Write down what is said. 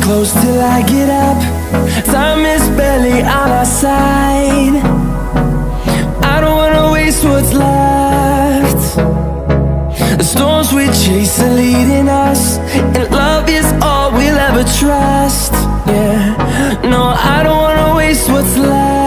close till I get up. Time is barely on our side. I don't wanna waste what's left. The storms we chase are leading us, and love is all we'll ever trust. Yeah, no, I don't wanna waste what's left.